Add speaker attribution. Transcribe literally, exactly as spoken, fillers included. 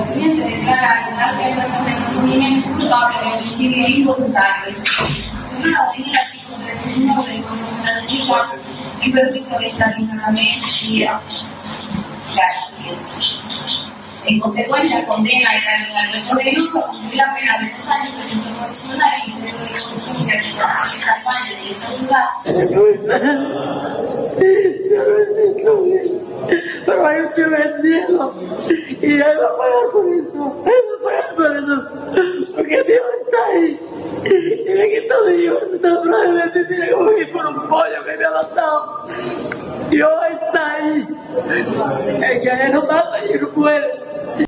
Speaker 1: siguiente declara que hay un cumplimiento culpable de homicidio involuntario. Una oída psicoterapia de conducta en perjuicio de esta misma medida. En consecuencia, condena y condena al recorrido a cumplir la pena de dos años de prisión condicional y centro de corrupción de campaña de esta ciudad.
Speaker 2: Yo me siento bien, pero hay un tío en el cielo y él va a pagar por eso, él va a pagar por eso, porque Dios está ahí y me quitó mi hijo, se está hablando de mí, mira como si fuera un pollo que me ha matado. Dios está ahí, el que no mata y no puede.